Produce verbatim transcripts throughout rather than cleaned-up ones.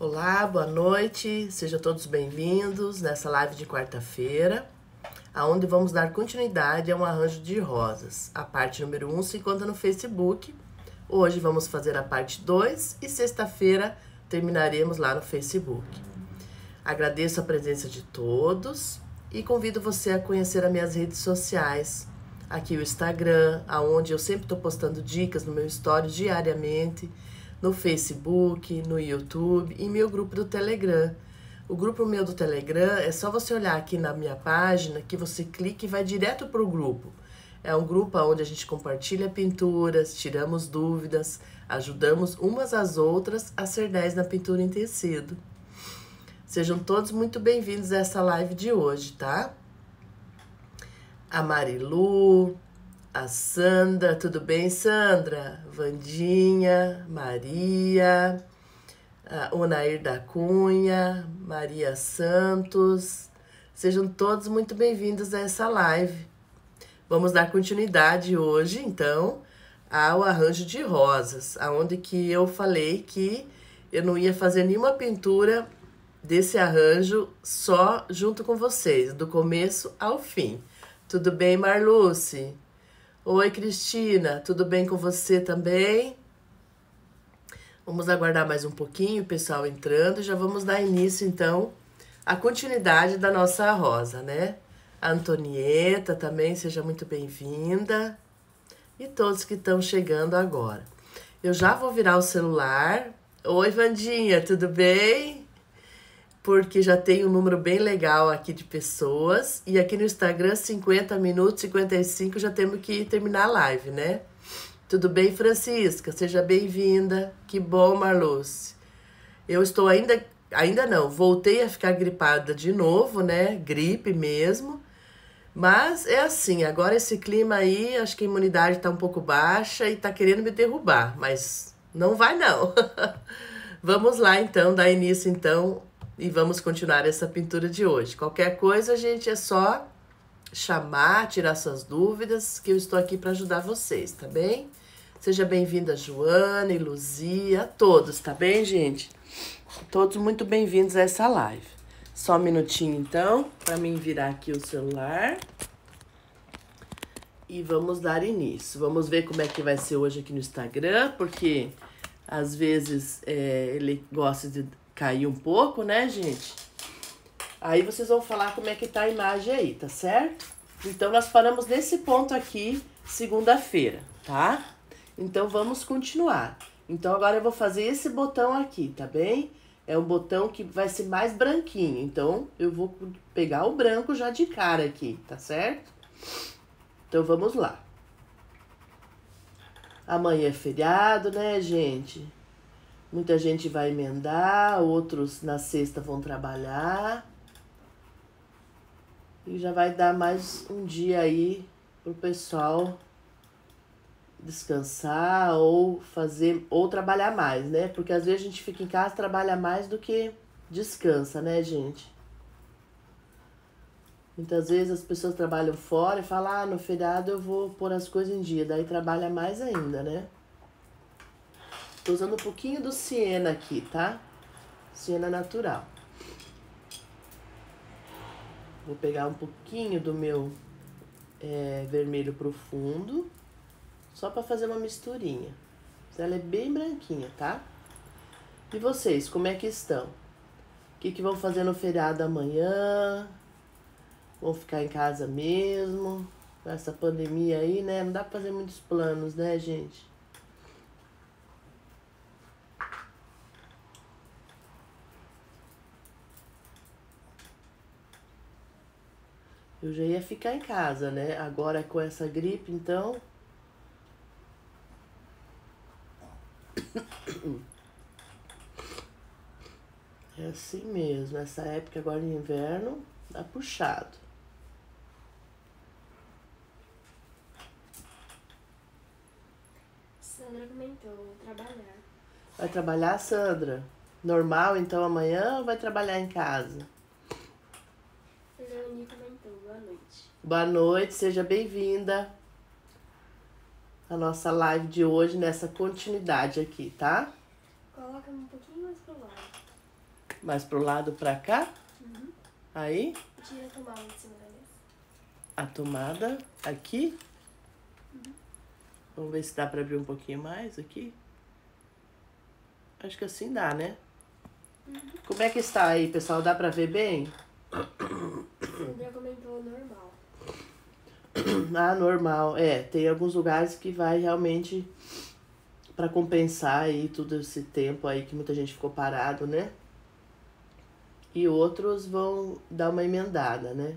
Olá, boa noite, sejam todos bem-vindos nessa live de quarta-feira, aonde vamos dar continuidade a um arranjo de rosas. A parte número um se encontra no Facebook, hoje vamos fazer a parte dois e sexta-feira terminaremos lá no Facebook. Agradeço a presença de todos e convido você a conhecer as minhas redes sociais, aqui o Instagram, aonde eu sempre estou postando dicas no meu story diariamente, no Facebook, no YouTube e meu grupo do Telegram. O grupo meu do Telegram é só você olhar aqui na minha página que você clica e vai direto para o grupo. É um grupo onde a gente compartilha pinturas, tiramos dúvidas, ajudamos umas às outras a ser dez na pintura em tecido. Sejam todos muito bem-vindos a essa live de hoje, tá? A Marilu, a Sandra, tudo bem, Sandra? Vandinha, Maria, a Onair da Cunha, Maria Santos. Sejam todos muito bem-vindos a essa live. Vamos dar continuidade hoje, então, ao arranjo de rosas, aonde que eu falei que eu não ia fazer nenhuma pintura desse arranjo só junto com vocês, do começo ao fim. Tudo bem, Marluce? Oi, Cristina, tudo bem com você também? Vamos aguardar mais um pouquinho o pessoal entrando e já vamos dar início, então, à continuidade da nossa rosa, né? A Antonieta também, seja muito bem-vinda. E todos que estão chegando agora. Eu já vou virar o celular. Oi, Vandinha, tudo bem? Porque já tem um número bem legal aqui de pessoas. E aqui no Instagram, cinquenta minutos, cinquenta e cinco, já temos que terminar a live, né? Tudo bem, Francisca? Seja bem-vinda. Que bom, Marluce. Eu estou ainda... Ainda não, voltei a ficar gripada de novo, né? Gripe mesmo. Mas é assim, agora esse clima aí, acho que a imunidade tá um pouco baixa e tá querendo me derrubar. Mas não vai, não. Vamos lá, então, dar início, então... E vamos continuar essa pintura de hoje. Qualquer coisa, gente, é só chamar, tirar suas dúvidas, que eu estou aqui para ajudar vocês, tá bem? Seja bem-vinda, Joana e Luzia, todos, tá bem, gente? Todos muito bem-vindos a essa live. Só um minutinho, então, para mim virar aqui o celular. E vamos dar início. Vamos ver como é que vai ser hoje aqui no Instagram, porque às vezes é, ele gosta de... cair um pouco, né, gente? Aí vocês vão falar como é que tá a imagem aí, tá certo? Então, nós paramos nesse ponto aqui, segunda-feira, tá? Então, vamos continuar. Então, agora eu vou fazer esse botão aqui, tá bem? É um botão que vai ser mais branquinho. Então, eu vou pegar o branco já de cara aqui, tá certo? Então, vamos lá. Amanhã é feriado, né, gente? Muita gente vai emendar, outros na sexta vão trabalhar. E já vai dar mais um dia aí pro pessoal descansar ou fazer, ou trabalhar mais, né? Porque às vezes a gente fica em casa, trabalha mais do que descansa, né, gente? Muitas vezes as pessoas trabalham fora e falam, ah, no feriado eu vou pôr as coisas em dia. Daí trabalha mais ainda, né? Tô usando um pouquinho do siena aqui, tá? Siena natural. Vou pegar um pouquinho do meu é, vermelho profundo, só pra fazer uma misturinha. Ela é bem branquinha, tá? E vocês, como é que estão? O que que vão fazer no feriado amanhã? Vão ficar em casa mesmo? Com essa pandemia aí, né? Não dá pra fazer muitos planos, né, gente? Eu já ia ficar em casa, né? Agora com essa gripe, então... É assim mesmo. Essa época agora de inverno, tá puxado. Sandra comentou, vou trabalhar. Vai trabalhar, Sandra? Normal, então, amanhã ou vai trabalhar em casa? Leonie comentou, boa noite. Boa noite, seja bem-vinda à nossa live de hoje, nessa continuidade aqui, tá? Coloca um pouquinho mais pro lado. Mais pro lado pra cá. Uhum. Aí. Tira a tomada de cima da mesa. A tomada aqui. Uhum. Vamos ver se dá pra abrir um pouquinho mais aqui. Acho que assim dá, né? Uhum. Como é que está aí, pessoal? Dá pra ver bem? Sandra comentou normal. Ah, normal. É, tem alguns lugares que vai realmente pra compensar aí todo esse tempo aí que muita gente ficou parado, né? E outros vão dar uma emendada, né?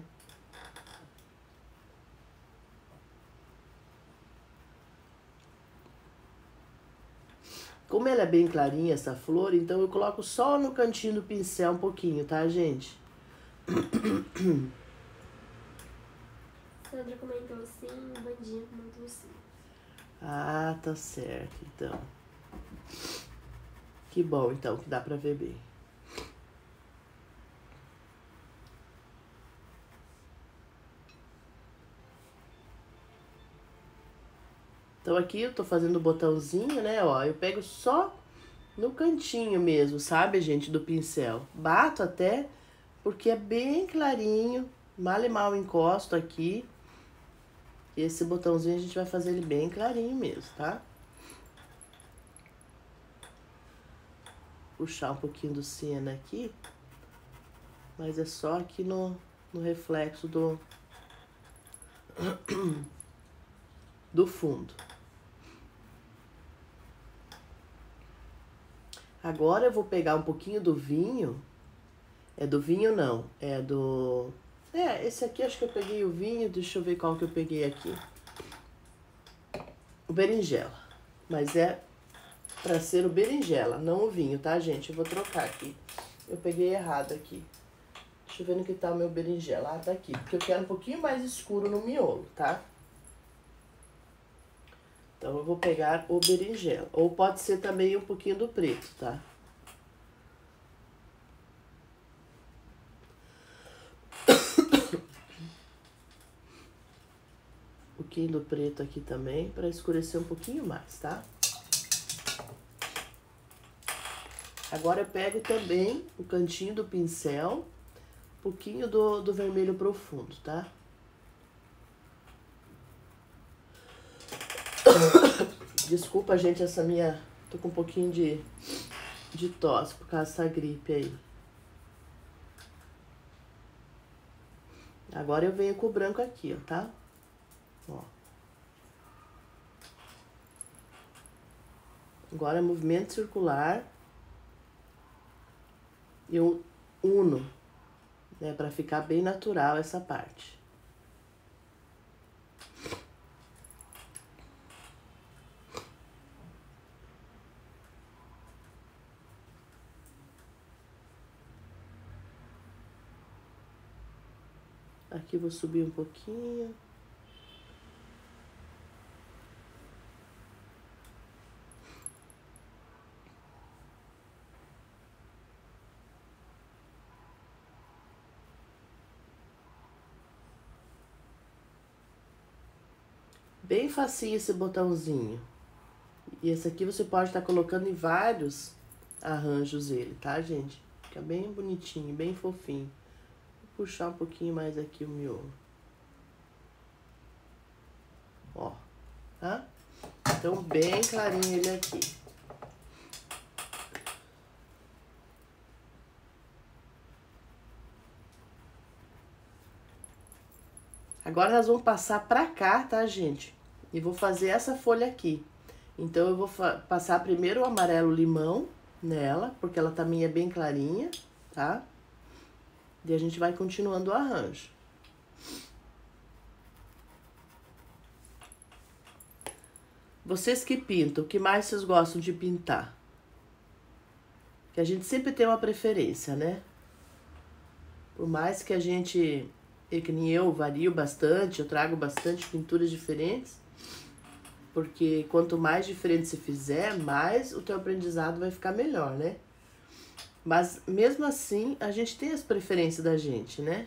Como ela é bem clarinha, essa flor, então eu coloco só no cantinho do pincel um pouquinho, tá, gente? Sandra comentou sim, Bandinha comentou sim. Ah, tá certo, então. Que bom, então, que dá pra ver bem. Então aqui eu tô fazendo o botãozinho, né, ó, eu pego só no cantinho mesmo, sabe, gente, do pincel. Bato até, porque é bem clarinho, mal e mal encosto aqui. E esse botãozinho a gente vai fazer ele bem clarinho mesmo, tá? Puxar um pouquinho do siena aqui, mas é só aqui no, no reflexo do, do fundo. Agora eu vou pegar um pouquinho do vinho, é do vinho não, é do... É, esse aqui acho que eu peguei o vinho, deixa eu ver qual que eu peguei aqui. O berinjela, mas é pra ser o berinjela, não o vinho, tá, gente? Eu vou trocar aqui, eu peguei errado aqui. Deixa eu ver no que tá o meu berinjela, ah, tá aqui, porque eu quero um pouquinho mais escuro no miolo, tá? Então, eu vou pegar o berinjela. Ou pode ser também um pouquinho do preto, tá? Um pouquinho do preto aqui também, pra escurecer um pouquinho mais, tá? Agora eu pego também o cantinho do pincel, um pouquinho do, do vermelho profundo, tá? Desculpa, gente, essa minha... Tô com um pouquinho de, de tosse por causa dessa gripe aí. Agora eu venho com o branco aqui, ó, tá? Ó. Agora movimento circular. E eu uno, né? Pra ficar bem natural essa parte. Aqui eu vou subir um pouquinho. Bem facinho esse botãozinho. E esse aqui você pode estar colocando em vários arranjos ele, tá, gente? Fica bem bonitinho, bem fofinho. Vou puxar um pouquinho mais aqui o miolo. Ó, tá? Então, bem clarinho ele aqui. Agora nós vamos passar pra cá, tá, gente? E vou fazer essa folha aqui. Então, eu vou passar primeiro o amarelo limão nela, porque ela também é bem clarinha, tá? E a gente vai continuando o arranjo. Vocês que pintam, o que mais vocês gostam de pintar? Que a gente sempre tem uma preferência, né? Por mais que a gente, que nem eu, vario bastante, eu trago bastante pinturas diferentes, porque quanto mais diferente você fizer, mais o teu aprendizado vai ficar melhor, né? Mas mesmo assim, a gente tem as preferências da gente, né?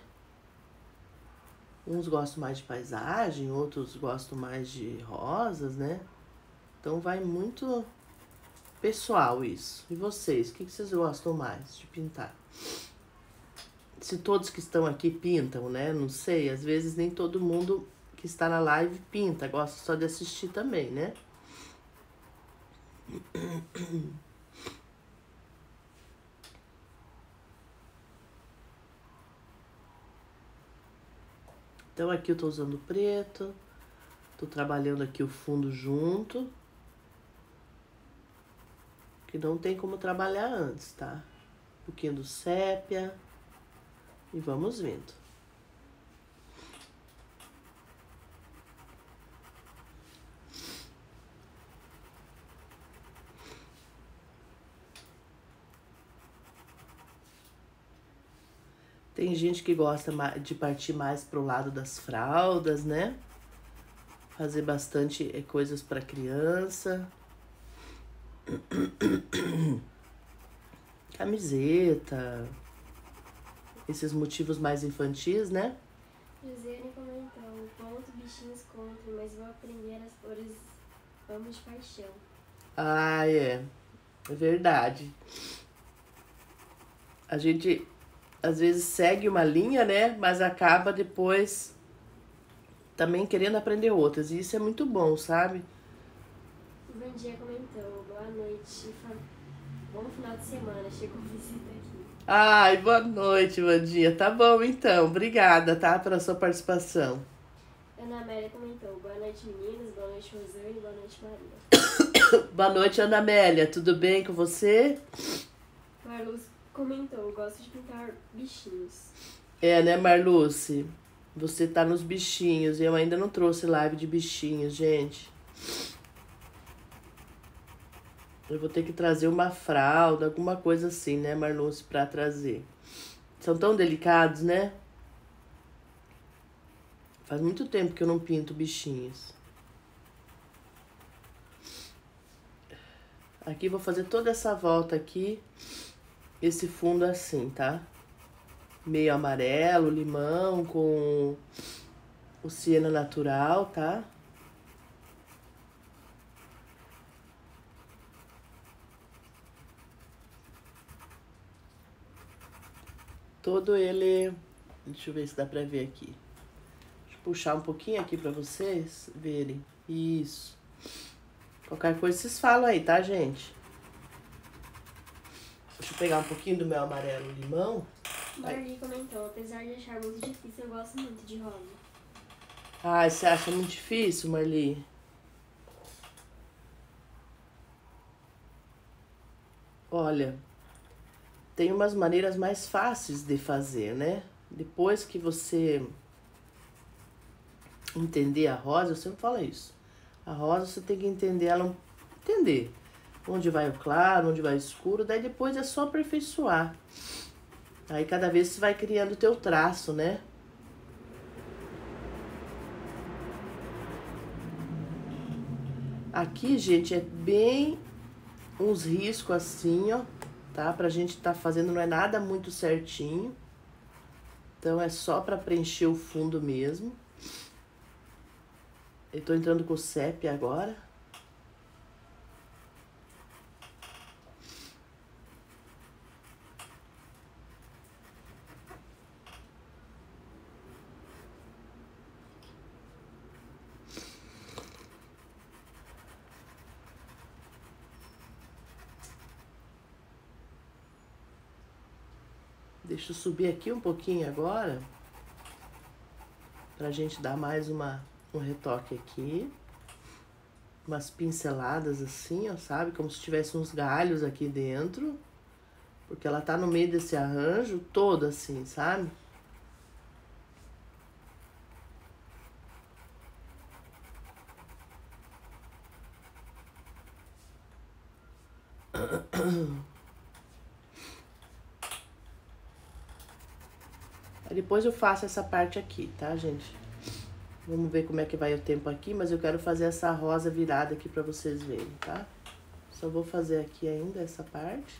Uns gostam mais de paisagem, outros gostam mais de rosas, né? Então vai muito pessoal isso. E vocês, o que, que vocês gostam mais de pintar? Se todos que estão aqui pintam, né? Não sei, às vezes nem todo mundo que está na live pinta, gosta só de assistir também, né? Então aqui eu tô usando preto, tô trabalhando aqui o fundo junto, que não tem como trabalhar antes, tá? Um pouquinho do sépia e vamos vindo. Tem gente que gosta de partir mais pro lado das fraldas, né? Fazer bastante coisas para criança. Camiseta. Esses motivos mais infantis, né? Josiane comentou, ponto bichinhos contra, mas vou aprender as cores, amo de paixão. Ah, é. É verdade. A gente às vezes segue uma linha, né? Mas acaba depois também querendo aprender outras. E isso é muito bom, sabe? O Vandinha comentou, boa noite, bom final de semana, chegou visita aqui. Ai, boa noite, Vandinha. Tá bom, então. Obrigada, tá? Pela sua participação. Ana Amélia comentou, boa noite, meninas, boa noite, Rosane, boa noite, Maria. Boa noite, Ana Amélia. Tudo bem com você? Marluz comentou, gosto de pintar bichinhos. É, né, Marluce? Você tá nos bichinhos. Eu ainda não trouxe live de bichinhos, gente. Eu vou ter que trazer uma fralda, alguma coisa assim, né, Marluce, pra trazer. São tão delicados, né? Faz muito tempo que eu não pinto bichinhos. Aqui vou fazer toda essa volta aqui. Esse fundo assim, tá? Meio amarelo, limão com o siena natural, tá? Todo ele... Deixa eu ver se dá pra ver aqui. Deixa eu puxar um pouquinho aqui pra vocês verem. Isso. Qualquer coisa vocês falam aí, tá, gente? Deixa eu pegar um pouquinho do meu amarelo limão. Marli comentou, apesar de achar muito difícil, eu gosto muito de rosa. Ai, você acha muito difícil, Marli? Olha, tem umas maneiras mais fáceis de fazer, né? Depois que você entender a rosa, eu sempre falo isso. A rosa você tem que entender ela, entender onde vai o claro, onde vai o escuro, daí depois é só aperfeiçoar. Aí cada vez você vai criando o teu traço, né? Aqui, gente, é bem uns riscos assim, ó, tá? Pra gente tá fazendo, não é nada muito certinho. Então é só pra preencher o fundo mesmo. Eu tô entrando com o sépia agora. Deixa eu subir aqui um pouquinho agora. Pra gente dar mais uma, um retoque aqui. Umas pinceladas assim, ó, sabe? Como se tivesse uns galhos aqui dentro. Porque ela tá no meio desse arranjo todo assim, sabe? Aí depois eu faço essa parte aqui, tá, gente? Vamos ver como é que vai o tempo aqui, mas eu quero fazer essa rosa virada aqui pra vocês verem, tá? Só vou fazer aqui ainda essa parte.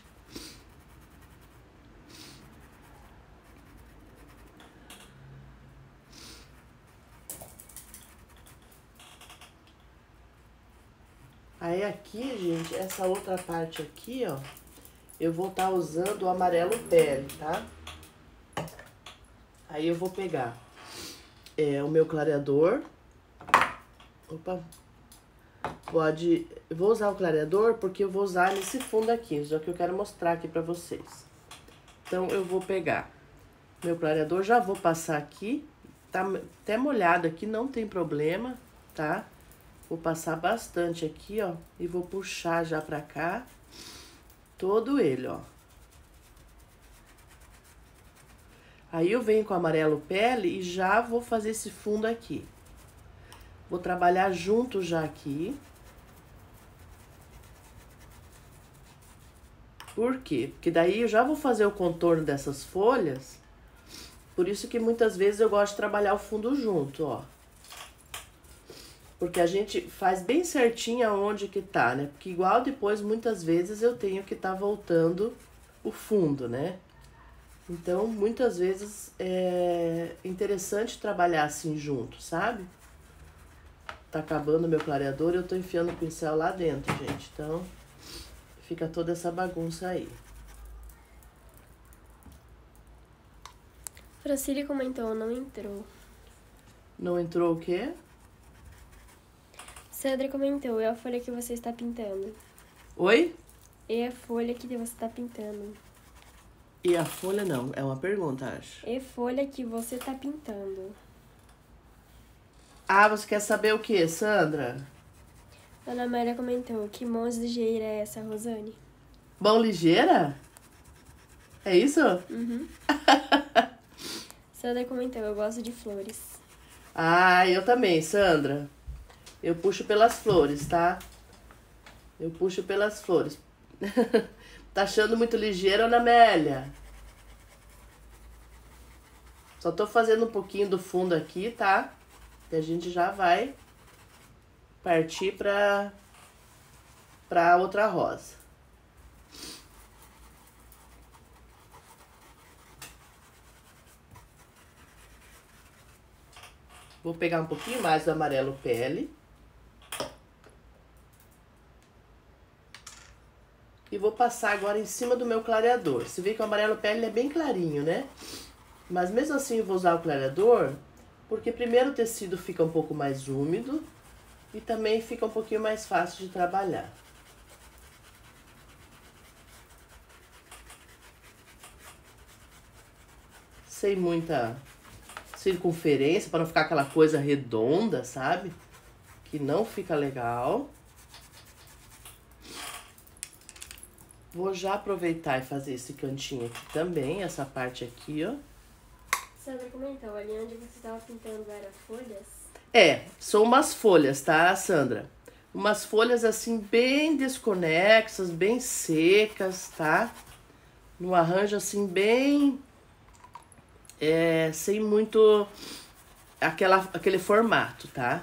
Aí aqui, gente, essa outra parte aqui, ó, eu vou estar usando o amarelo pele, tá? Aí eu vou pegar é, o meu clareador. Opa. Pode... Eu vou usar o clareador porque eu vou usar nesse fundo aqui, já que eu quero mostrar aqui pra vocês. Então, eu vou pegar meu clareador, já vou passar aqui. Tá até molhado aqui, não tem problema, tá? Vou passar bastante aqui, ó, e vou puxar já pra cá, todo ele, ó. Aí eu venho com o amarelo pele e já vou fazer esse fundo aqui. Vou trabalhar junto já aqui. Por quê? Porque daí eu já vou fazer o contorno dessas folhas, por isso que muitas vezes eu gosto de trabalhar o fundo junto, ó. Porque a gente faz bem certinho aonde que tá, né? Porque igual depois, muitas vezes, eu tenho que tá voltando o fundo, né? Então, muitas vezes, é interessante trabalhar assim junto, sabe? Tá acabando o meu clareador e eu tô enfiando o pincel lá dentro, gente. Então, fica toda essa bagunça aí. Francília comentou, não entrou. Não entrou o quê? Sandra comentou, é a folha que você está pintando. Oi? É a folha que você está pintando. E a folha não, é uma pergunta, acho. É folha que você está pintando. Ah, você quer saber o quê, Sandra? Ana Maria comentou, que mãos ligeira é essa, Rosane? Mão ligeira? É isso? Uhum. Sandra comentou, eu gosto de flores. Ah, eu também, Sandra. Eu puxo pelas flores, tá? Eu puxo pelas flores. Tá achando muito ligeiro, Ana Amélia? Só tô fazendo um pouquinho do fundo aqui, tá? E a gente já vai partir pra, pra outra rosa. Vou pegar um pouquinho mais do amarelo pele. E vou passar agora em cima do meu clareador. Você vê que o amarelo pele é bem clarinho, né? Mas mesmo assim eu vou usar o clareador, porque primeiro o tecido fica um pouco mais úmido e também fica um pouquinho mais fácil de trabalhar. Sem muita circunferência, para não ficar aquela coisa redonda, sabe? Que não fica legal. Vou já aproveitar e fazer esse cantinho aqui também, essa parte aqui, ó. Sandra comentou, ali onde você estava pintando eram folhas? É, são umas folhas, tá, Sandra? Umas folhas assim bem desconexas, bem secas, tá? Num arranjo assim bem... É, sem muito aquela, aquele formato, tá?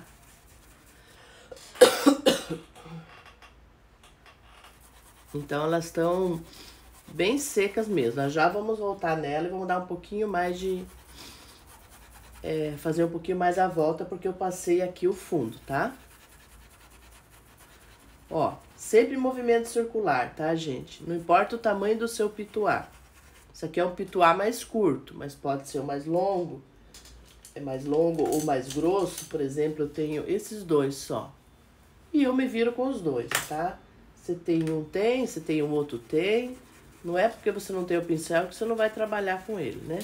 Então elas estão bem secas mesmo. Nós já vamos voltar nela e vamos dar um pouquinho mais de... É, fazer um pouquinho mais a volta, porque eu passei aqui o fundo, tá? Ó, sempre movimento circular, tá, gente? Não importa o tamanho do seu pituá. Isso aqui é um pituá mais curto, mas pode ser o mais longo. É mais longo ou mais grosso, por exemplo, eu tenho esses dois só. E eu me viro com os dois, tá? Você tem um tem, você tem um outro tem. Não é porque você não tem o pincel que você não vai trabalhar com ele, né?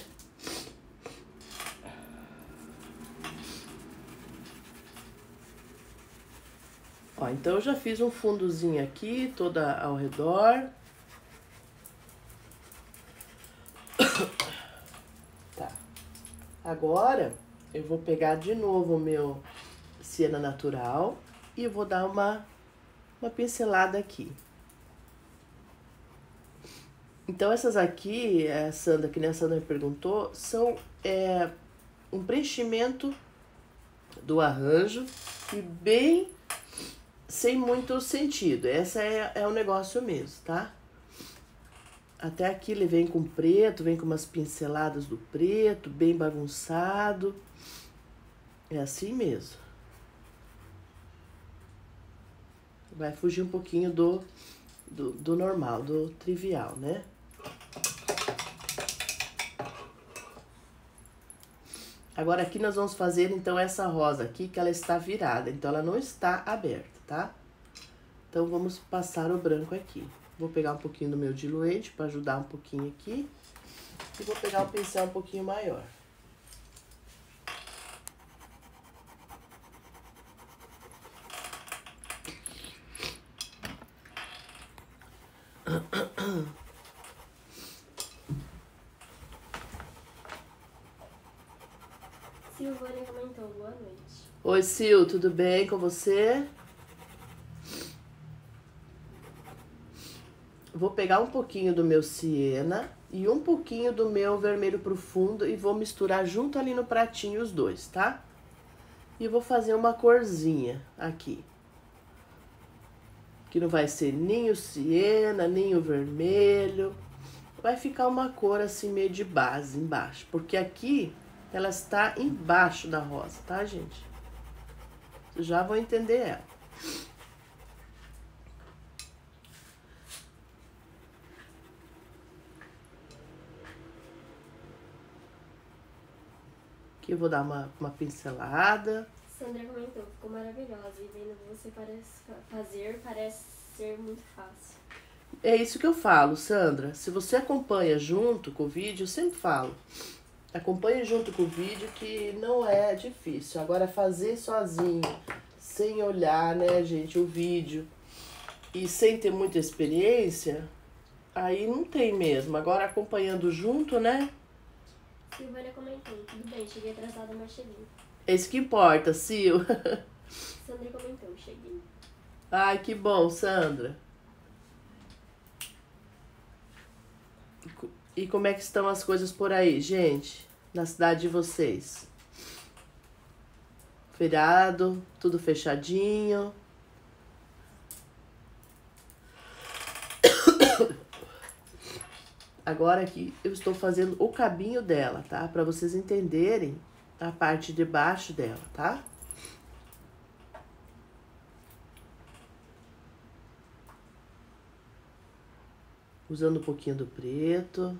Ó, então eu já fiz um fundozinho aqui, toda ao redor. Tá. Agora, eu vou pegar de novo o meu siena natural e eu vou dar uma, uma pincelada aqui. Então, essas aqui, a Sandra, que nem a Sandra me perguntou, são é, um preenchimento do arranjo e bem sem muito sentido. Essa é, é o negócio mesmo, tá? Até aqui ele vem com preto, vem com umas pinceladas do preto, bem bagunçado. É assim mesmo. Vai fugir um pouquinho do, do, do normal, do trivial, né? Agora aqui nós vamos fazer então essa rosa aqui, que ela está virada, então ela não está aberta, tá? Então vamos passar o branco aqui. Vou pegar um pouquinho do meu diluente para ajudar um pouquinho aqui. E vou pegar um pincel um pouquinho maior. Silvânia comentou, boa noite. Oi, Sil, tudo bem com você? Vou pegar um pouquinho do meu siena e um pouquinho do meu vermelho profundo e vou misturar junto ali no pratinho os dois, tá? E vou fazer uma corzinha aqui. Que não vai ser nem o siena, nem o vermelho. Vai ficar uma cor assim meio de base embaixo, porque aqui ela está embaixo da rosa, tá, gente? Vocês já vão entender ela. Aqui eu vou dar uma, uma pincelada. Sandra comentou, ficou maravilhosa e vendo você parece fazer, parece ser muito fácil. É isso que eu falo, Sandra. Se você acompanha junto com o vídeo, eu sempre falo. Acompanhe junto com o vídeo que não é difícil. Agora fazer sozinho, sem olhar, né, gente, o vídeo e sem ter muita experiência, aí não tem mesmo. Agora acompanhando junto, né? Silvânia comentou, tudo bem, cheguei atrasada, mas cheguei. É isso que importa, Sil. Sandra comentou, cheguei. Ai, que bom, Sandra. E como é que estão as coisas por aí, gente? Na cidade de vocês? Feriado, tudo fechadinho. Agora aqui eu estou fazendo o cabinho dela, tá? Para vocês entenderem a parte de baixo dela, tá? Usando um pouquinho do preto.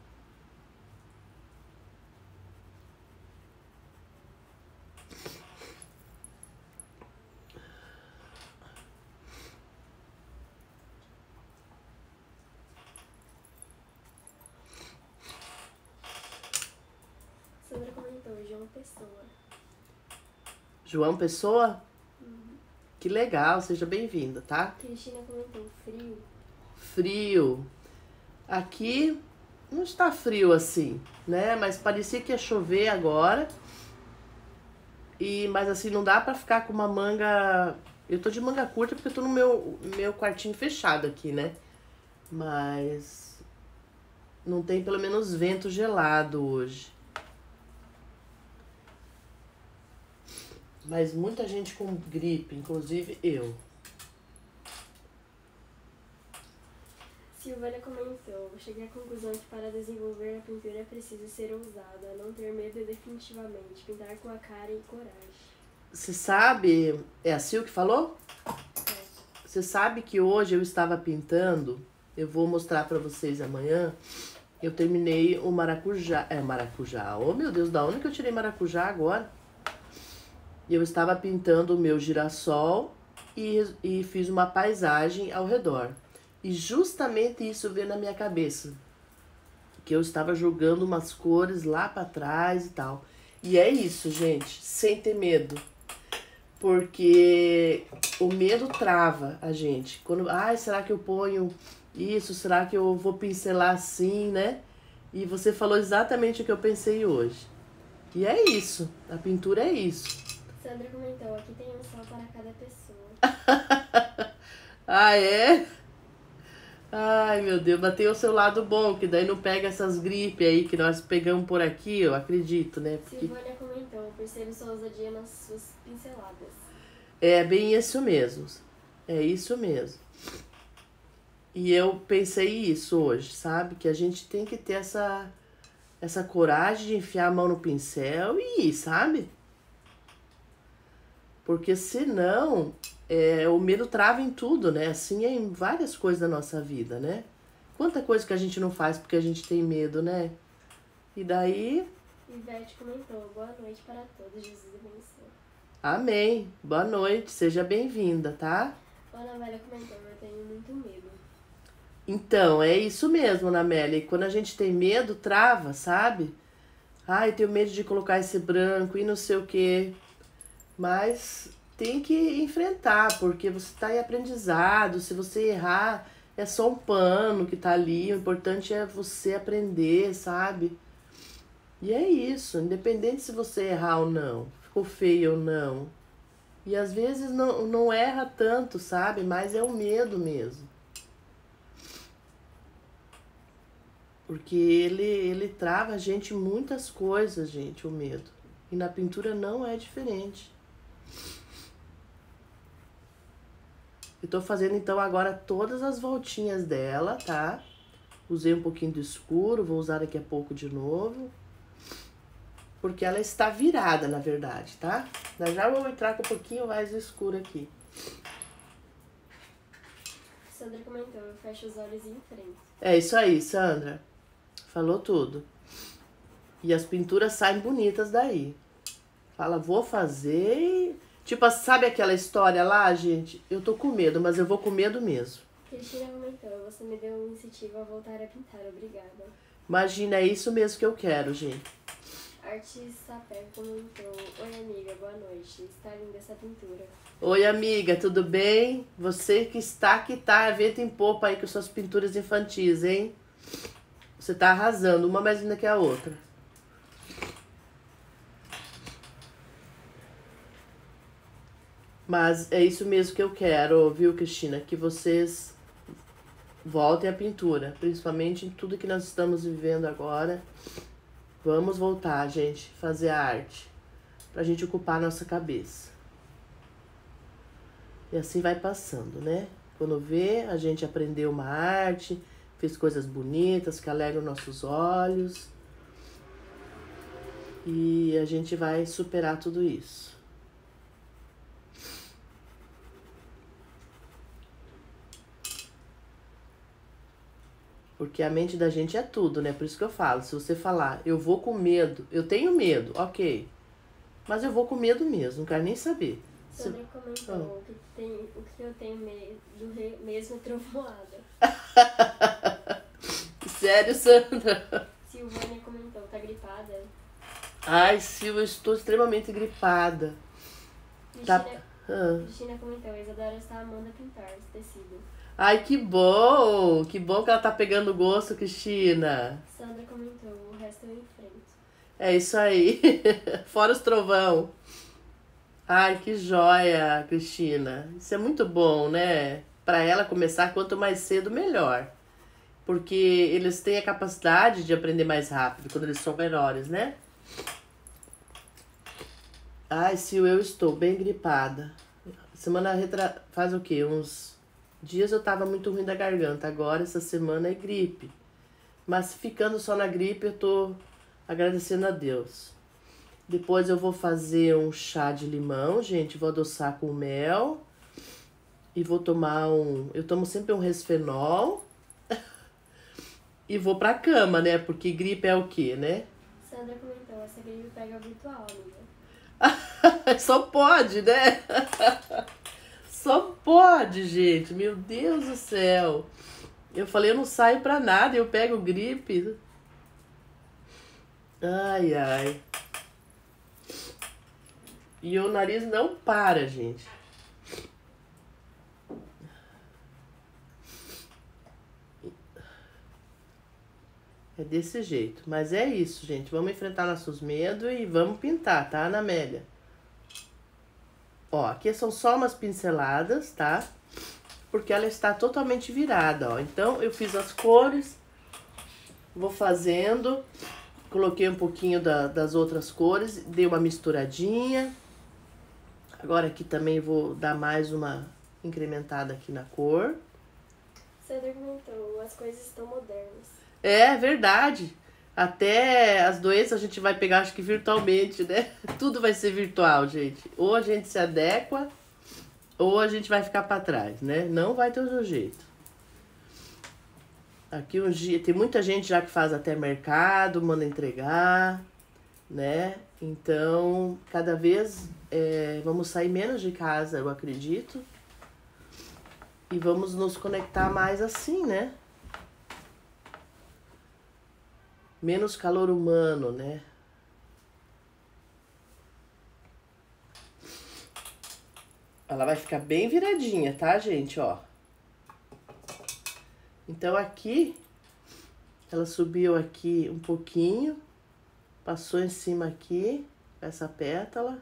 Sandra comentou, João Pessoa. João Pessoa? Uhum. Que legal, seja bem-vinda, tá? Cristina comentou, frio. Frio. Aqui não está frio assim, né? Mas parecia que ia chover agora. E, mas assim, não dá pra ficar com uma manga... Eu tô de manga curta porque eu tô no meu, meu quartinho fechado aqui, né? Mas não tem pelo menos vento gelado hoje. Mas muita gente com gripe, inclusive eu. Silvânia comentou, cheguei à conclusão que para desenvolver a pintura é preciso ser ousada, não ter medo definitivamente, pintar com a cara e coragem. Você sabe, é a Sil que falou? É. Você sabe que hoje eu estava pintando, eu vou mostrar pra vocês amanhã, eu terminei o maracujá, é maracujá, oh meu Deus, da onde que eu tirei maracujá agora? Eu estava pintando o meu girassol e, e fiz uma paisagem ao redor. E justamente isso veio na minha cabeça. Que eu estava jogando umas cores lá pra trás e tal. E é isso, gente, sem ter medo. Porque o medo trava a gente. Quando, ai, será que eu ponho isso? Será que eu vou pincelar assim, né? E você falou exatamente o que eu pensei hoje. E é isso, a pintura é isso. Sandra comentou, aqui tem um sol para cada pessoa. Ah, é? Ai, meu Deus, mas tem o seu lado bom, que daí não pega essas gripes aí que nós pegamos por aqui, eu acredito, né? Porque... Silvânia comentou, percebo sua ousadia nas suas pinceladas. É bem isso mesmo, é isso mesmo. E eu pensei isso hoje, sabe? Que a gente tem que ter essa, essa coragem de enfiar a mão no pincel e ir, sabe? Porque senão é, o medo trava em tudo, né? Assim é em várias coisas da nossa vida, né? Quanta coisa que a gente não faz porque a gente tem medo, né? E daí... Ivete comentou, boa noite para todos, Jesus abençoe. Amém. Boa noite, seja bem-vinda, tá? Ana Amélia comentou, eu tenho muito medo. Então, é isso mesmo, Ana Amélia. E quando a gente tem medo, trava, sabe? Ai, tenho medo de colocar esse branco e não sei o quê. Mas tem que enfrentar, porque você está em aprendizado. Se você errar, é só um pano que tá ali. O importante é você aprender, sabe? E é isso, independente se você errar ou não, ficou feio ou não. E às vezes não, não erra tanto, sabe? Mas é o medo mesmo. Porque ele, ele trava a gente em muitas coisas, gente, o medo. E na pintura não é diferente. Eu tô fazendo então agora todas as voltinhas dela, tá? Usei um pouquinho do escuro, vou usar daqui a pouco de novo. Porque ela está virada, na verdade, tá? Já vou entrar com um pouquinho mais do escuro aqui. Sandra comentou, eu fecho os olhos e enfrento. É isso aí, Sandra. Falou tudo. E as pinturas saem bonitas daí. Fala, vou fazer e... Tipo, sabe aquela história lá, gente? Eu tô com medo, mas eu vou com medo mesmo. Cristina comentou, você me deu um incentivo a voltar a pintar, obrigada. Imagina, é isso mesmo que eu quero, gente. Artis Sapé comentou, oi amiga, boa noite, está linda essa pintura. Oi amiga, tudo bem? Você que está, que tá, vento em popa aí com suas pinturas infantis, hein? Você tá arrasando, uma mais linda que a outra. Mas é isso mesmo que eu quero, viu, Cristina? Que vocês voltem à pintura, principalmente em tudo que nós estamos vivendo agora. Vamos voltar, gente, fazer a arte, pra gente ocupar a nossa cabeça. E assim vai passando, né? Quando vê, a gente aprendeu uma arte, fez coisas bonitas que alegram nossos olhos. E a gente vai superar tudo isso. Porque a mente da gente é tudo, né? Por isso que eu falo, se você falar, eu vou com medo, eu tenho medo, ok. Mas eu vou com medo mesmo, não quero nem saber. Sandra comentou, oh. o, que tem, o que eu tenho medo mesmo é trovoada. Sério, Sandra? Silvânia comentou, tá gripada? Ai, Sil, eu estou extremamente gripada. Cristina, tá... ah. Cristina comentou, a Isadora está amando pintar esse tecido. Ai, que bom! Que bom que ela tá pegando gosto, Cristina. Sandra comentou, o resto eu enfrento. É isso aí. Fora os trovão. Ai, que joia, Cristina. Isso é muito bom, né? Pra ela começar quanto mais cedo, melhor. Porque eles têm a capacidade de aprender mais rápido quando eles são menores, né? Ai, Sil, eu estou bem gripada. Semana retra... faz o quê? Uns... dias eu tava muito ruim da garganta, agora essa semana é gripe. Mas ficando só na gripe eu tô agradecendo a Deus. Depois eu vou fazer um chá de limão, gente, vou adoçar com mel. E vou tomar um... eu tomo sempre um resfenol. E vou pra cama, né? Porque gripe é o quê, né? Sandra comentou, essa gripe pega virtual, amiga. Só pode, né? Só pode, gente. Meu Deus do céu. Eu falei, eu não saio pra nada, eu pego gripe. Ai, ai. E o nariz não para, gente. É desse jeito. Mas é isso, gente. Vamos enfrentar nossos medos e vamos pintar, tá, Ana Amélia? Ó, aqui são só umas pinceladas, tá? Porque ela está totalmente virada, ó. Então, eu fiz as cores, vou fazendo, coloquei um pouquinho da, das outras cores, dei uma misturadinha. Agora aqui também vou dar mais uma incrementada aqui na cor. Sandra comentou, as coisas estão modernas. É, verdade. Até as doenças a gente vai pegar, acho que virtualmente, né? Tudo vai ser virtual, gente. Ou a gente se adequa, ou a gente vai ficar para trás, né? Não vai ter outro jeito. Aqui um dia, tem muita gente já que faz até mercado, manda entregar, né? Então, cada vez é, vamos sair menos de casa, eu acredito. E vamos nos conectar mais assim, né? Menos calor humano, né? Ela vai ficar bem viradinha, tá, gente? Ó. Então aqui, ela subiu aqui um pouquinho, passou em cima aqui, essa pétala.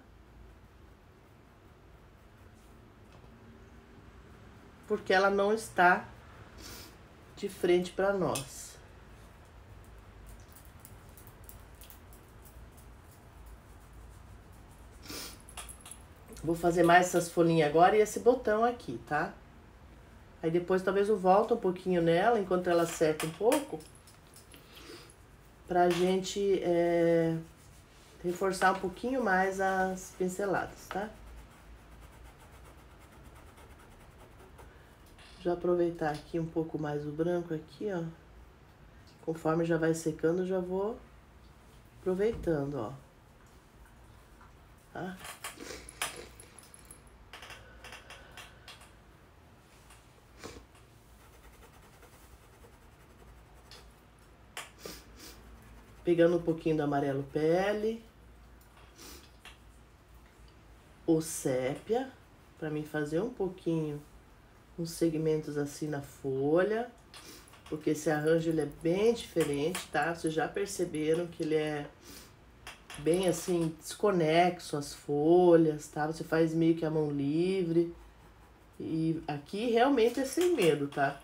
Porque ela não está de frente para nós. Vou fazer mais essas folhinhas agora e esse botão aqui, tá? Aí depois talvez eu volto um pouquinho nela, enquanto ela seca um pouco. Pra gente é, reforçar um pouquinho mais as pinceladas, tá? Já aproveitar aqui um pouco mais o branco aqui, ó. Conforme já vai secando, já vou aproveitando, ó. Tá? Pegando um pouquinho do amarelo pele. O sépia, pra mim fazer um pouquinho, uns segmentos assim na folha. Porque esse arranjo ele é bem diferente, tá? Vocês já perceberam que ele é bem assim, desconexo as folhas, tá? Você faz meio que a mão livre. E aqui realmente é sem medo, tá?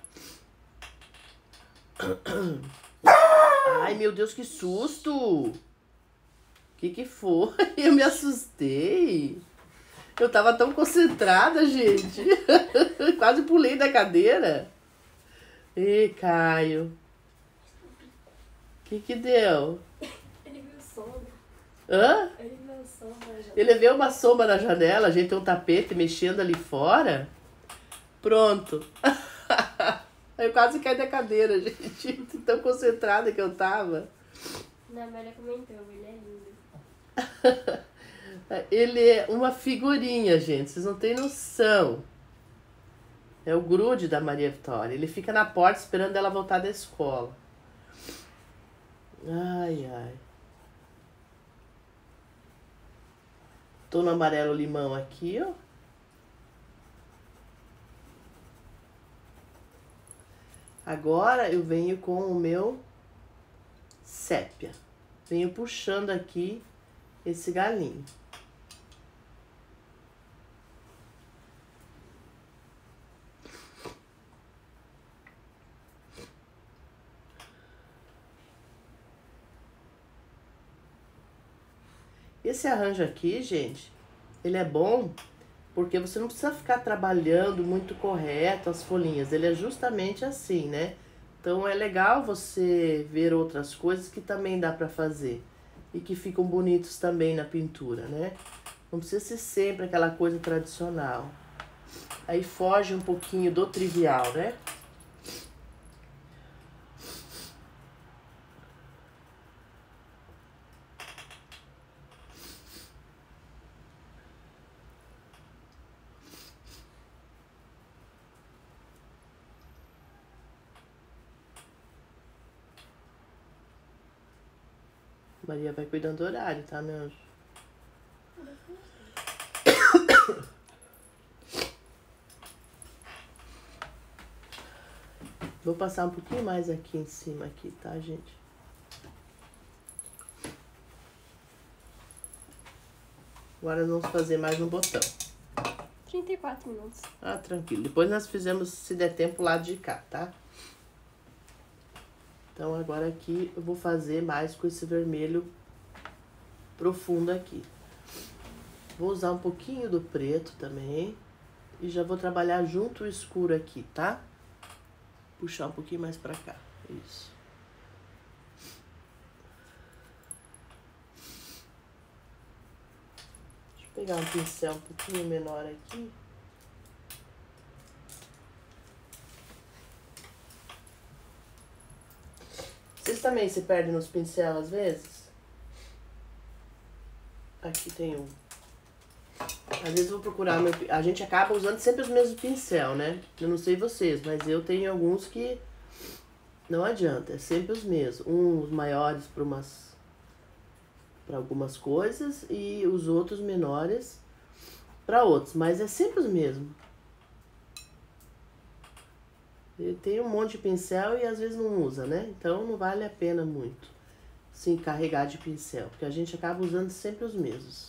Ai, meu Deus, que susto! Que que foi? Eu me assustei. Eu tava tão concentrada, gente. Quase pulei da cadeira. Ih, Caio. Que que deu? Ele viu sombra. Hã? Ele viu sombra na janela. Ele vê uma sombra na janela, a gente tem um tapete mexendo ali fora. Pronto. Eu quase caí da cadeira, gente. Tão concentrada que eu tava. Na Amélia comentou, ele é lindo. Ele é uma figurinha, gente. Vocês não têm noção. É o grude da Maria Vitória. Ele fica na porta esperando ela voltar da escola. Ai, ai. Tô no amarelo limão aqui, ó. Agora eu venho com o meu sépia. Venho puxando aqui esse galinho. Esse arranjo aqui, gente, ele é bom porque você não precisa ficar trabalhando muito correto as folhinhas. Ele é justamente assim, né? Então é legal você ver outras coisas que também dá pra fazer e que ficam bonitos também na pintura, né? Não precisa ser sempre aquela coisa tradicional. Aí foge um pouquinho do trivial, né? Maria vai cuidando do horário, tá, meu anjo? Vou passar um pouquinho mais aqui em cima, aqui, tá, gente? Agora vamos fazer mais um botão. trinta e quatro minutos. Ah, tranquilo. Depois nós fizemos, se der tempo, o lado de cá, tá? Então, agora aqui eu vou fazer mais com esse vermelho profundo aqui. Vou usar um pouquinho do preto também. E já vou trabalhar junto o escuro aqui, tá? Puxar um pouquinho mais pra cá. Isso. Deixa eu pegar um pincel um pouquinho menor aqui. também se perde nos pincel às vezes? Aqui tem um. Às vezes eu vou procurar meu... A gente acaba usando sempre os mesmos pincel, né? Eu não sei vocês, mas eu tenho alguns que não adianta, é sempre os mesmos. Uns maiores para umas para algumas coisas e os outros menores para outros, mas é sempre os mesmos. Ele tem um monte de pincel e às vezes não usa, né? Então não vale a pena muito se encarregar de pincel, porque a gente acaba usando sempre os mesmos.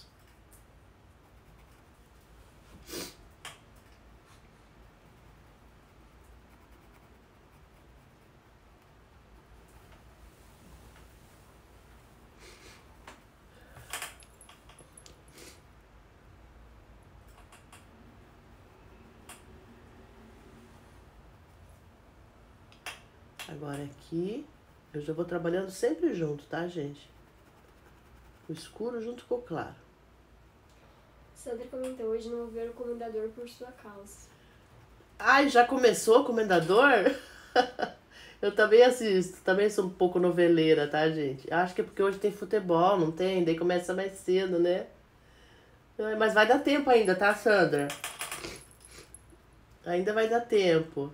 Agora aqui, eu já vou trabalhando sempre junto, tá, gente? O escuro junto com o claro. Sandra comentou hoje não ver o comendador por sua causa. Ai, já começou o comendador? Eu também assisto, também sou um pouco noveleira, tá, gente? Acho que é porque hoje tem futebol, não tem? Daí começa mais cedo, né? Mas vai dar tempo ainda, tá, Sandra? Ainda vai dar tempo.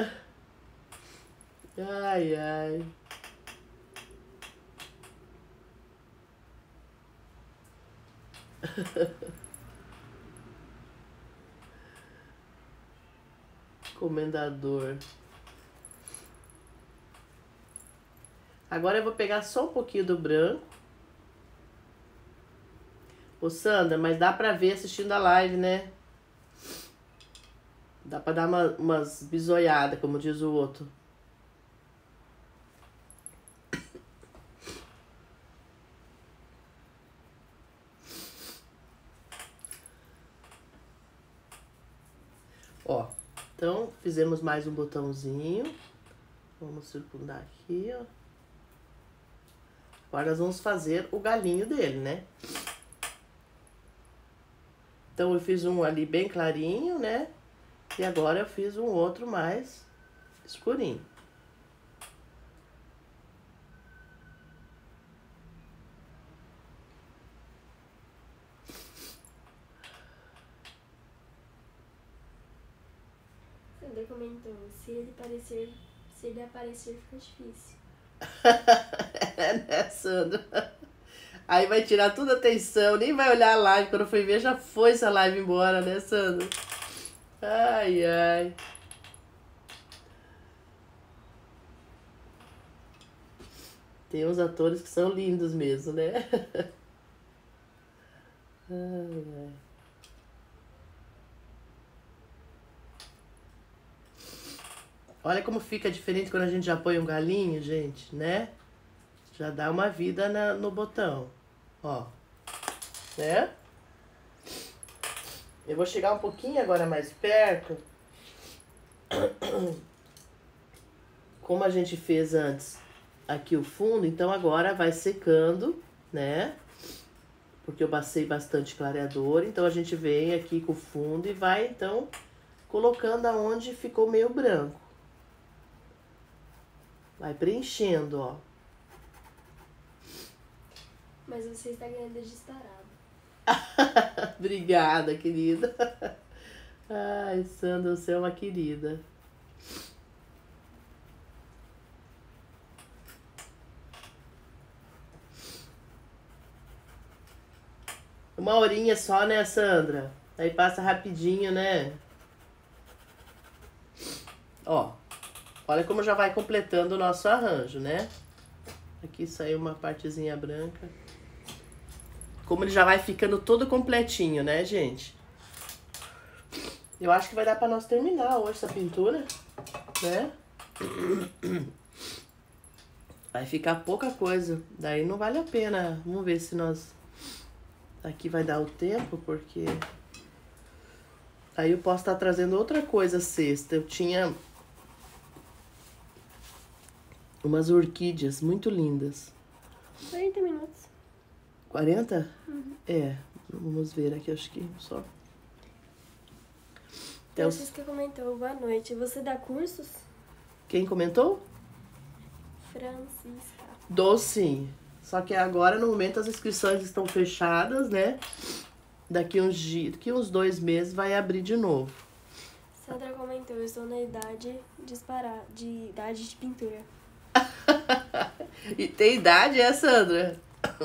Ai, ai. Comendador. Agora eu vou pegar só um pouquinho do branco. Ô, Sandra, mas dá pra ver assistindo a live, né? Dá pra dar uma, umas bisoiadas, como diz o outro. Ó, então fizemos mais um botãozinho. Vamos circundar aqui, ó. Agora nós vamos fazer o galinho dele, né? Então eu fiz um ali bem clarinho, né? E agora eu fiz um outro mais escurinho. Sandra comentou, se ele aparecer, se ele aparecer fica difícil. É, né, Sandra? Aí vai tirar toda a atenção, nem vai olhar a live. Quando eu fui ver, já foi essa live embora, né, Sandra? Ai, ai. Tem uns atores que são lindos mesmo, né? Ai, ai. Olha como fica diferente quando a gente já põe um galinho, gente, né? Já dá uma vida na, no botão, ó, né? Eu vou chegar um pouquinho agora mais perto. Como a gente fez antes aqui o fundo, então agora vai secando, né? Porque eu passei bastante clareador, então a gente vem aqui com o fundo e vai, então, colocando aonde ficou meio branco. Vai preenchendo, ó. Mas você está ganhando disparado. Obrigada, querida. Ai, Sandra, você é uma querida. Uma horinha só, né, Sandra? Aí passa rapidinho, né? Ó, olha como já vai completando o nosso arranjo, né? Aqui saiu uma partezinha branca. Como ele já vai ficando todo completinho, né, gente? Eu acho que vai dar pra nós terminar hoje essa pintura, né? Vai ficar pouca coisa, daí não vale a pena. Vamos ver se nós... Aqui vai dar o tempo, porque... Aí eu posso estar trazendo outra coisa sexta. Eu tinha umas orquídeas muito lindas. quarenta minutos. quarenta? Uhum. É, vamos ver aqui, acho que só... Então, Francisca comentou, boa noite. Você dá cursos? quem comentou? Francisca. Dou sim. Só que agora, no momento, as inscrições estão fechadas, né? Daqui uns dias, daqui uns dois meses vai abrir de novo. Sandra comentou, eu estou na idade disparar, de idade de pintura. E tem idade, é, Sandra?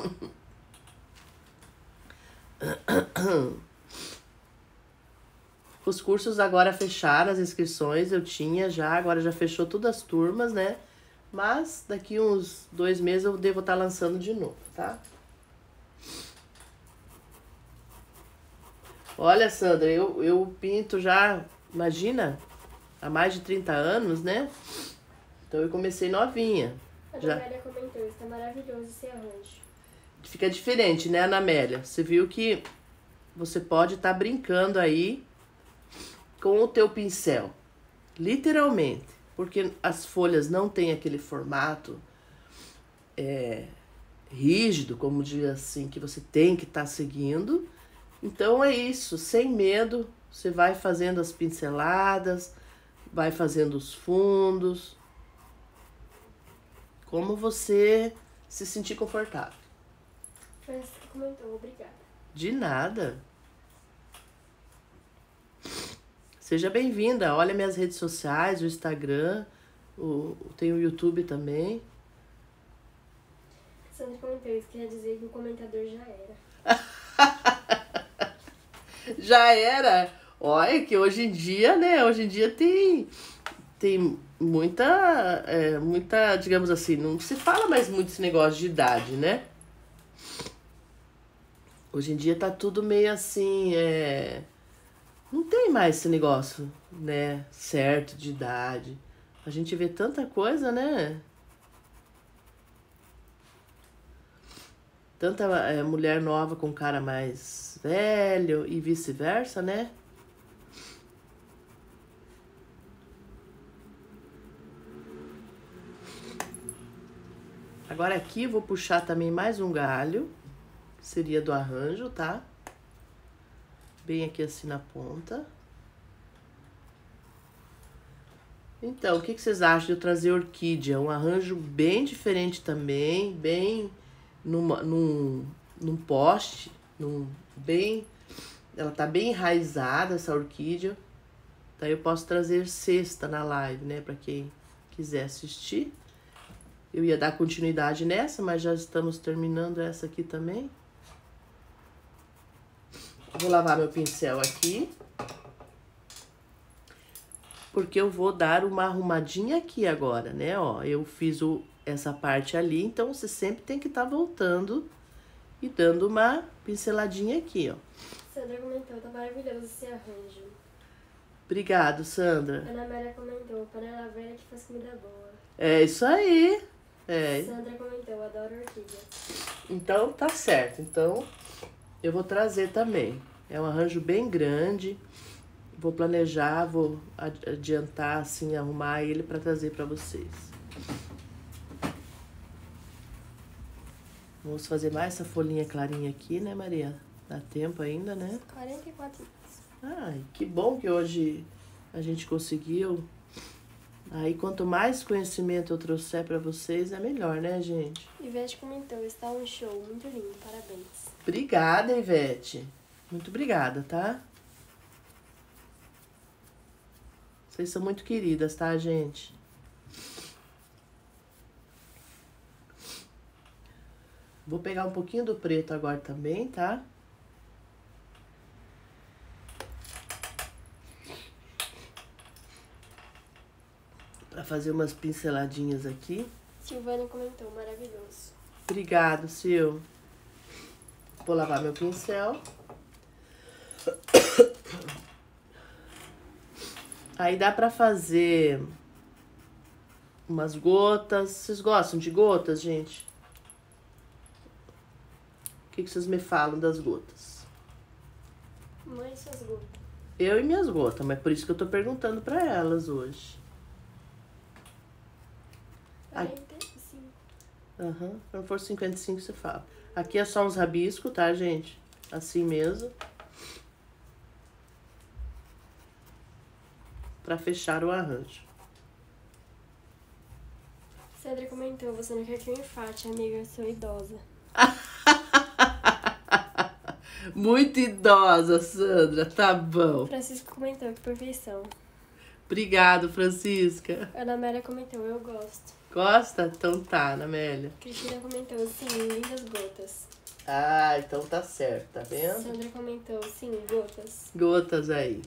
Os cursos agora fecharam, as inscrições eu tinha já, agora já fechou todas as turmas, né? Mas daqui uns dois meses eu devo estar lançando de novo, tá? Olha, Sandra, eu, eu pinto já, imagina, há mais de trinta anos, né? Então eu comecei novinha. A Já. Amélia comentou, está maravilhoso esse arranjo. Fica diferente, né, Ana Amélia? Você viu que você pode estar brincando aí com o teu pincel, literalmente, porque as folhas não têm aquele formato é, rígido, como diz assim, que você tem que estar seguindo. Então é isso, sem medo, você vai fazendo as pinceladas, vai fazendo os fundos, como você se sentir confortável. Francisca comentou, obrigada. De nada. Seja bem-vinda. Olha minhas redes sociais, o Instagram, o, tem o YouTube também. Sandra comentou, isso quer dizer que o comentador já era. Já era. Olha que hoje em dia, né? Hoje em dia tem, tem muita, é, muita, digamos assim, não se fala mais muito esse negócio de idade, né? Hoje em dia tá tudo meio assim, é... não tem mais esse negócio, né, certo, de idade. A gente vê tanta coisa, né? Tanta é, mulher nova com cara mais velho e vice-versa, né? Agora aqui eu vou puxar também mais um galho, que seria do arranjo, tá? Bem aqui assim na ponta. Então, o que, que vocês acham de eu trazer orquídea? Um arranjo bem diferente também, bem numa, num, num poste, num, bem, ela tá bem enraizada, essa orquídea. Daí eu posso trazer cesta na live, né, pra quem quiser assistir. Eu ia dar continuidade nessa, mas já estamos terminando essa aqui também. Vou lavar meu pincel aqui. Porque eu vou dar uma arrumadinha aqui agora, né? Ó, eu fiz o, essa parte ali, então você sempre tem que estar tá voltando e dando uma pinceladinha aqui, ó. Sandra comentou, tá maravilhoso esse arranjo. Obrigado, Sandra. Ana Amélia comentou, panela velha que faz comida boa. É isso aí. É. Sandra comentou, adoro orquídea. Então, tá certo. Então, eu vou trazer também. É um arranjo bem grande. Vou planejar, vou adiantar, assim, arrumar ele para trazer para vocês. Vamos fazer mais essa folhinha clarinha aqui, né, Maria? Dá tempo ainda, né? quarenta e quatro minutos. Ai, que bom que hoje a gente conseguiu. Aí, quanto mais conhecimento eu trouxer para vocês, é melhor, né, gente? Ivete comentou, está um show, muito lindo, parabéns. Obrigada, Ivete. Muito obrigada, tá? Vocês são muito queridas, tá, gente? Vou pegar um pouquinho do preto agora também, tá? Pra fazer umas pinceladinhas aqui. Silvana comentou, maravilhoso. Obrigado, Sil. Vou lavar meu pincel. Aí dá pra fazer umas gotas. Vocês gostam de gotas, gente? O que, que vocês me falam das gotas? Mãe, suas gotas. Eu e minhas gotas, mas por isso que eu tô perguntando pra elas hoje. quarenta e cinco. Aham, uhum. Se não for cinquenta e cinco, você fala. Aqui é só uns rabiscos, tá, gente? Assim mesmo. Pra fechar o arranjo. Sandra comentou, você não quer que eu enfate, amiga, eu sou idosa. Muito idosa, Sandra, tá bom. Francisco comentou, que perfeição. Obrigado, Francisca. Ana Amélia comentou, eu gosto. Gosta? Então tá, Ana Amélia. Cristina comentou, sim, lindas gotas. Ah, então tá certo, tá vendo? Sandra comentou, sim, gotas. Gotas aí.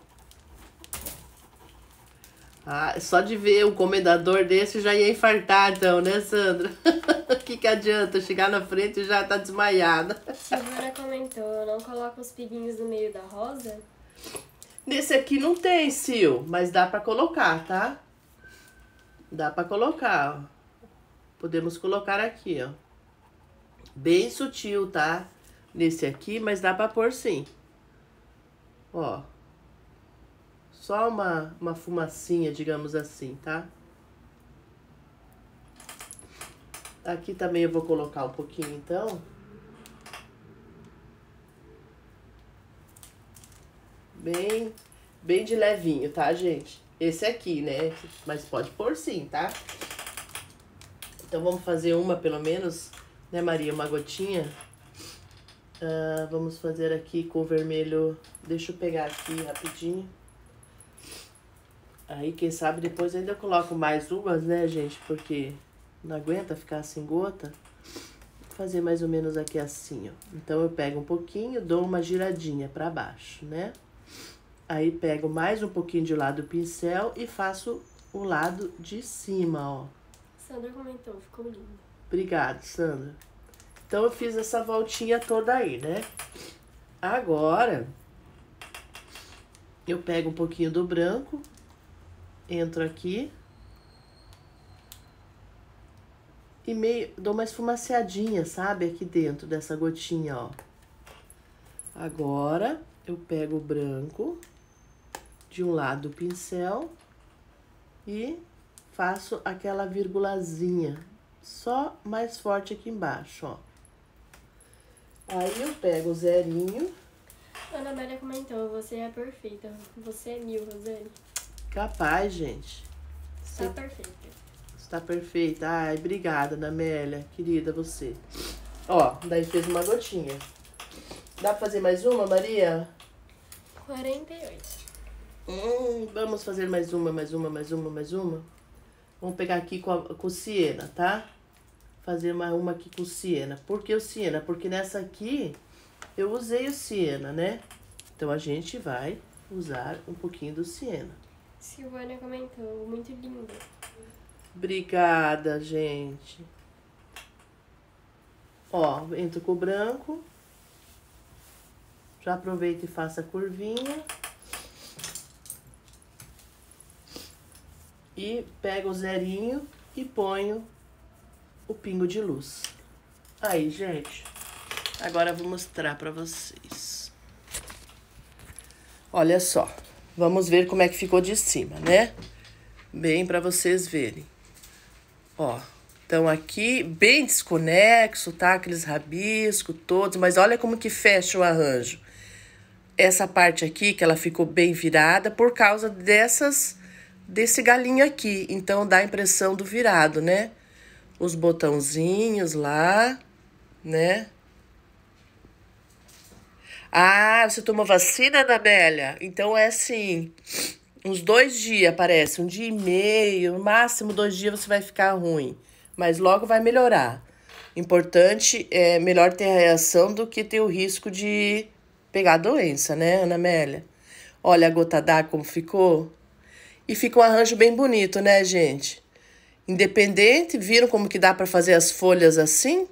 Ah, só de ver um comendador desse já ia infartar, então, né, Sandra? O que que adianta? Chegar na frente e já tá desmaiada. Silvana comentou, não coloca os pinguinhos no meio da rosa? Nesse aqui não tem, Sil, mas dá pra colocar, tá? Dá pra colocar, ó. Podemos colocar aqui, ó. Bem sutil, tá? Nesse aqui, mas dá pra pôr sim. Ó. Só uma, uma fumacinha, digamos assim, tá? Aqui também eu vou colocar um pouquinho, então. Bem, bem de levinho, tá, gente? Esse aqui, né? Mas pode pôr sim, tá? Então, vamos fazer uma, pelo menos, né, Maria? Uma gotinha. Uh, vamos fazer aqui com o vermelho. Deixa eu pegar aqui rapidinho. Aí, quem sabe, depois ainda eu coloco mais umas, né, gente? Porque não aguenta ficar sem gota. Vou fazer mais ou menos aqui assim, ó. Então, eu pego um pouquinho, dou uma giradinha pra baixo, né? Aí, pego mais um pouquinho de lado do pincel e faço o lado de cima, ó. Sandra comentou, ficou lindo. Obrigada, Sandra. Então, eu fiz essa voltinha toda aí, né? Agora, eu pego um pouquinho do branco. Entro aqui e meio dou uma esfumaciadinha, sabe? Aqui dentro dessa gotinha, ó. Agora, eu pego o branco de um lado do pincel e faço aquela virgulazinha, só mais forte aqui embaixo, ó. Aí, eu pego o zerinho. Ana Amélia comentou, você é perfeita, você é mil, Rosane. Capaz, gente. Está perfeita. Está perfeita. Ai, obrigada, Ana Amélia. Querida, você. Ó, daí fez uma gotinha. Dá pra fazer mais uma, Maria? quarenta e oito. Hum, vamos fazer mais uma, mais uma, mais uma, mais uma? Vamos pegar aqui com, a, com o siena, tá? Fazer uma, uma aqui com o siena. Por que o siena? Porque nessa aqui eu usei o siena, né? Então, a gente vai usar um pouquinho do siena. Silvana comentou, muito lindo. Obrigada, gente. Ó, entro com o branco. Já aproveito e faço a curvinha. E pego o zerinho e ponho o pingo de luz. Aí, gente. Agora eu vou mostrar pra vocês. Olha só. Vamos ver como é que ficou de cima, né? Bem pra vocês verem. Ó, então aqui bem desconexo, tá? Aqueles rabiscos todos, mas olha como que fecha o arranjo. Essa parte aqui, que ela ficou bem virada por causa dessas, desse galinho aqui. Então, dá a impressão do virado, né? Os botãozinhos lá, né? Ah, você tomou vacina, Anabélia? Então, é assim, uns dois dias, parece, um dia e meio, no máximo dois dias você vai ficar ruim. Mas logo vai melhorar. Importante é melhor ter a reação do que ter o risco de pegar a doença, né, Ana Amélia? Olha a gota d'água como ficou. E fica um arranjo bem bonito, né, gente? Independente, viram como que dá para fazer as folhas assim?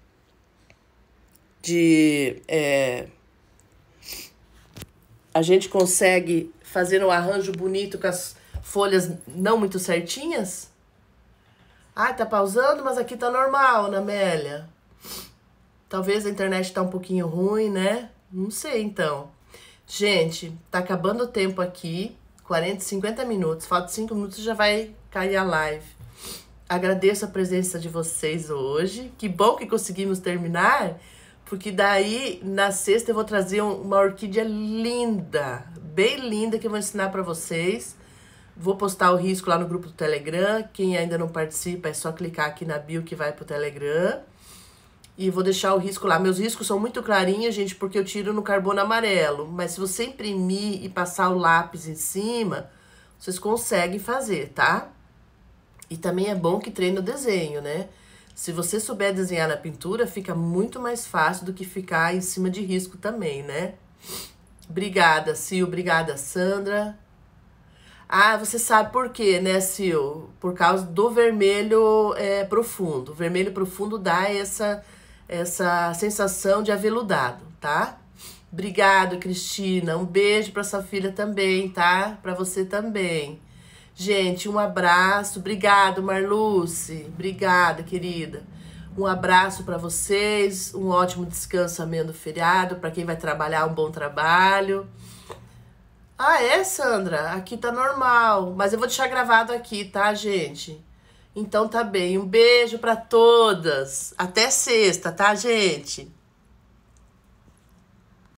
De... É... A gente consegue fazer um arranjo bonito com as folhas não muito certinhas? Ah, tá pausando, mas aqui tá normal, Ana Amélia. Talvez a internet tá um pouquinho ruim, né? Não sei, então. Gente, tá acabando o tempo aqui. quarenta, cinquenta minutos. Falta cinco minutos e já vai cair a live. Agradeço a presença de vocês hoje. Que bom que conseguimos terminar. Porque daí, na sexta, eu vou trazer uma orquídea linda. Bem linda, que eu vou ensinar pra vocês. Vou postar o risco lá no grupo do Telegram. Quem ainda não participa, é só clicar aqui na bio que vai pro Telegram. E vou deixar o risco lá. Meus riscos são muito clarinhos, gente, porque eu tiro no carbono amarelo. Mas se você imprimir e passar o lápis em cima, vocês conseguem fazer, tá? E também é bom que treine o desenho, né? Se você souber desenhar na pintura, fica muito mais fácil do que ficar em cima de risco também, né? Obrigada, Sil. Obrigada, Sandra. Ah, você sabe por quê, né, Sil? Por causa do vermelho é, profundo. O vermelho profundo dá essa... essa sensação de aveludado, tá? Obrigado, Cristina. Um beijo para sua filha também, tá? Para você também. Gente, um abraço. Obrigado, Marluce. Obrigada, querida. Um abraço para vocês. Um ótimo descanso ameno feriado. Para quem vai trabalhar, um bom trabalho. Ah, é, Sandra? Aqui tá normal. Mas eu vou deixar gravado aqui, tá, gente? Então tá bem. Um beijo para todas. Até sexta, tá, gente?